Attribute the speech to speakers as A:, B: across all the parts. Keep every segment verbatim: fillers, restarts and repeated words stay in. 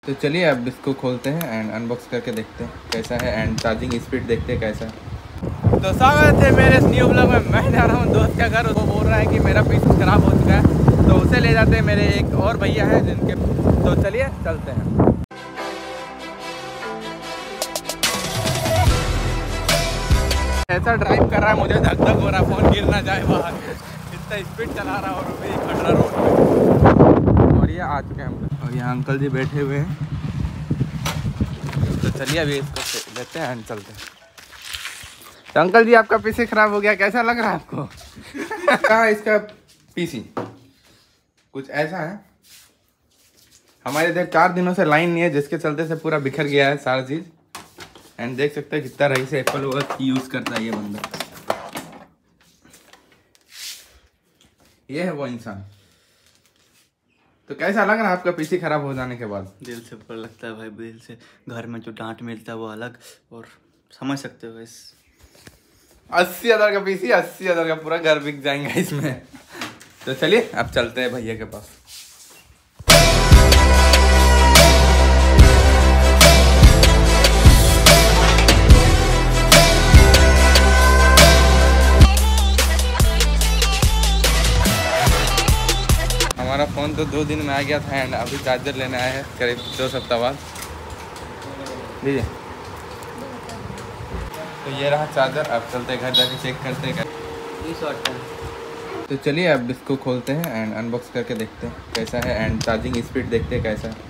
A: तो चलिए अब इसको खोलते हैं एंड अनबॉक्स करके देखते हैं कैसा है एंड चार्जिंग स्पीड देखते हैं कैसा है। तो स्वागत है मेरे इस न्यू ब्लॉग में। मैं जा रहा हूँ दोस्त के घर। वो बोल रहा है कि मेरा पीस खराब हो चुका है, तो उसे ले जाते हैं। मेरे एक और भैया हैं जिनके, तो चलिए चलते हैं। ऐसा ड्राइव कर रहा है, मुझे धक धक हो रहा है, फोन गिर ना जाए बाहर। इतना स्पीड चला रहा और भी खड़ा रोड पे। और ये आ चुके हैं हम, और यहाँ अंकल जी बैठे हुए हैं। तो चलिए अभी इसको लेते हैं एंड चलते हैं। तो अंकल जी आपका पीसी खराब हो गया, कैसा लग रहा है आपको? कहाँ इसका पीसी कुछ ऐसा है, हमारे इधर चार दिनों से लाइन नहीं है, जिसके चलते से पूरा बिखर गया है सारा चीज। एंड देख सकते हैं कितना रही से एप्पल वर्क यूज करता है ये बंदा। ये है वो इंसान। तो कैसा लग रहा है आपका पीसी खराब हो जाने के बाद?
B: दिल से ऊपर लगता है भाई, दिल से। घर में जो डांट मिलता है वो अलग, और समझ सकते हो इस
A: अस्सी हजार का पीसी, अस्सी हजार का पूरा घर बिक जाएंगे इसमें। तो चलिए अब चलते हैं भैया के पास। हमारा फ़ोन तो दो दिन में आ गया था एंड अभी चार्जर लेने आए हैं करीब दो सप्ताह बाद। लीजिए, तो ये रहा चार्जर। अब चलते घर जाके चेक करते हैं। तो चलिए अब इसको खोलते हैं एंड अनबॉक्स करके देखते हैं कैसा है एंड चार्जिंग स्पीड देखते हैं कैसा है।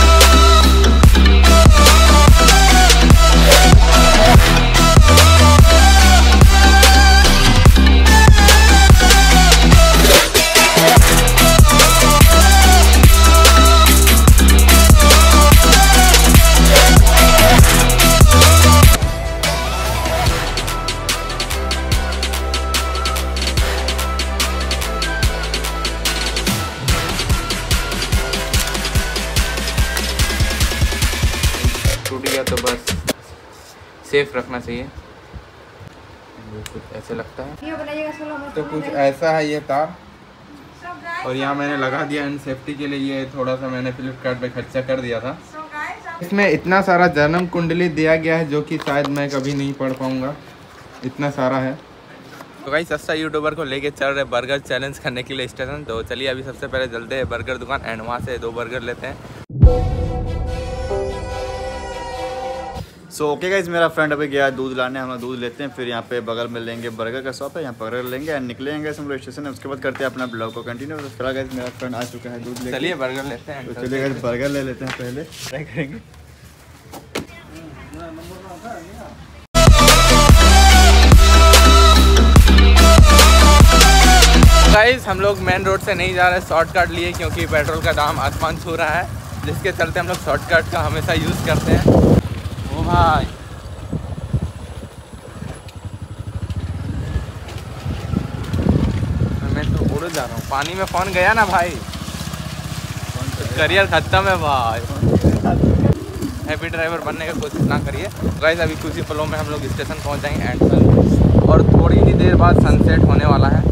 A: टूट गया तो बस सेफ रखना चाहिए। कुछ ऐसे लगता है, तो कुछ ऐसा है ये तार, और यहाँ मैंने लगा दिया इन सेफ्टी के लिए। ये थोड़ा सा मैंने फ्लिपकार्ट पे खर्चा कर दिया था। इसमें इतना सारा जन्म कुंडली दिया गया है जो कि शायद मैं कभी नहीं पढ़ पाऊँगा, इतना सारा है। तो भाई सस्ता यूट्यूबर को लेके चल रहे बर्गर चैलेंज करने के लिए स्टेशन। तो चलिए अभी सबसे पहले चलते हैं बर्गर दुकान एंड वहाँ से दो बर्गर लेते हैं।
B: सो ओके गाइस, मेरा फ्रेंड अभी गया दूध लाने, हम लोग दूध लेते हैं, फिर यहाँ पे बगल में लेंगे बर्गर का शॉप है, यहाँ बर्गर लेंगे एंड निकलेंगे हम लोग स्टेशन है। उसके बाद करते हैं अपना ब्लॉग को कंटिन्यू। तो फिलहाल गाइस मेरा फ्रेंड आ चुका है दूध लेके।
A: चलिए बर्गर लेते हैं।
B: तो चलिए गाइस बर्गर ले लेते हैं, पहले ट्राई करेंगे।
A: गाइस हम लोग मेन रोड से नहीं जा रहे, शॉर्टकट लिए, क्योंकि पेट्रोल का दाम आसमान छू रहा है, जिसके चलते हम लोग शॉर्टकट का हमेशा यूज़ करते हैं। ओ भाई, मैं तो उड़ जा रहा हूँ पानी में। फोन गया ना भाई, करियर खत्म है भाई। हैप्पी ड्राइवर बनने का कोशिश ना करिए गाइस। अभी कुछ ही पलों में हम लोग स्टेशन पहुँच जाएंगे एंड और थोड़ी ही देर बाद सनसेट होने वाला है।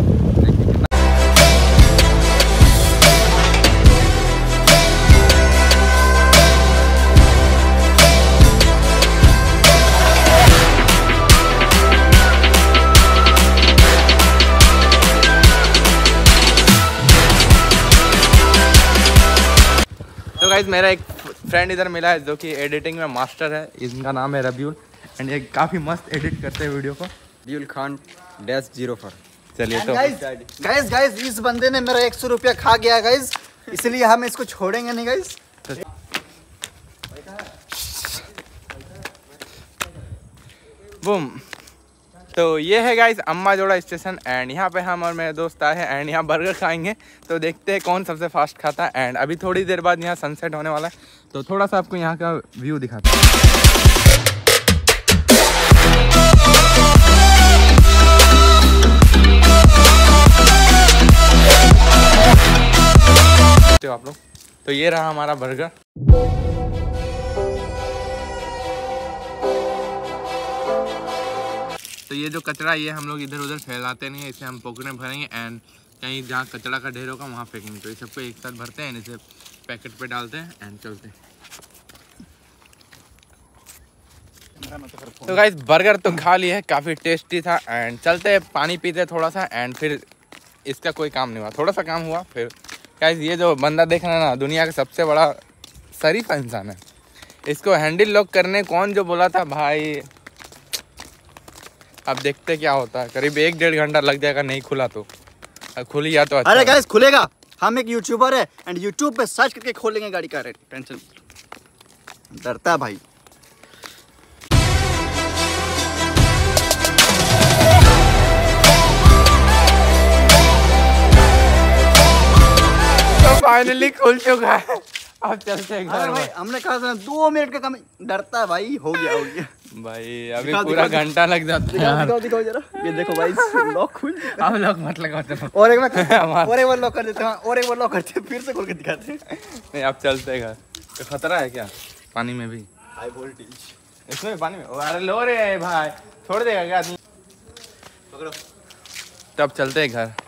A: तो गाइज मेरा एक फ्रेंड इधर मिला है जो कि एडिटिंग में मास्टर है। इनका नाम है रब्यूल एंड ये काफ़ी मस्त एडिट करते हैं वीडियो को।
C: Rabiul Khan dash zero four.
A: चलिए तो
B: गाइस गाइस इस बंदे ने मेरा एक सौ रुपया खा गया गाइस, इसलिए हम इसको छोड़ेंगे नहीं गाइस।
A: बूम। तो ये है गाइस अम्मा जोड़ा स्टेशन एंड यहाँ पे हम और मेरे दोस्त आए हैं एंड यहाँ बर्गर खाएंगे। तो देखते हैं कौन सबसे फास्ट खाता है एंड अभी थोड़ी देर बाद यहाँ सनसेट होने वाला है। तो थोड़ा सा आपको यहाँ का व्यू दिखाता हूँ। तो आप लोग, तो ये रहा हमारा बर्गर। तो ये जो कचरा ये हम लोग इधर उधर फैलाते नहीं है, इसे हम पॉकेट में भरेंगे एंड कहीं जहाँ कचरा का ढेर होगा वहाँ फेंकेंगे। तो ये सबको एक साथ भरते हैं, इसे पैकेट पे डालते हैं एंड चलते हैं। तो गाइस बर्गर तो खा लिया है, काफ़ी टेस्टी था। एंड चलते पानी पीते थोड़ा सा, एंड फिर इसका कोई काम नहीं हुआ, थोड़ा सा काम हुआ। फिर गाइस ये जो बंदा देख रहे हैं ना, दुनिया का सबसे बड़ा शरीफ इंसान है। इसको हैंडल लॉक करने कौन जो बोला था भाई, अब देखते क्या होता है। करीब एक डेढ़ घंटा लग जाएगा, नहीं खुला तो खुल गया तो अच्छा।
B: अरे गाइस खुलेगा, हम एक यूट्यूबर है एंड यूट्यूब पे सर्च करके खोलेंगे गाड़ी का रेट, टेंशन डरता है भाई।
A: तो फाइनली खुल चुका है, अब चलते हैं घर
B: भाई। हमने कहा था दो मिनट का काम, डरता है भाई। हो गया हो गया
A: भाई, अभी पूरा घंटा लग जाता है।
B: दिखाओ दिखाओ जरा, ये देखो भाई लॉक खुल।
A: अब लॉक मत लगाते हैं,
B: और एक बार और एक बार लॉक कर देते हैं, और एक बार लॉक करते हैं, फिर से खोल के दिखाते हैं।
A: नहीं अब चलते हैं घर। तो खतरा है क्या पानी में भी?
B: हाई वोल्टेज
A: इसमें पानी में? अरे लो रे भाई, छोड़ देगा क्या आदमी?
B: पकड़ो।
A: तब चलते हैं घर।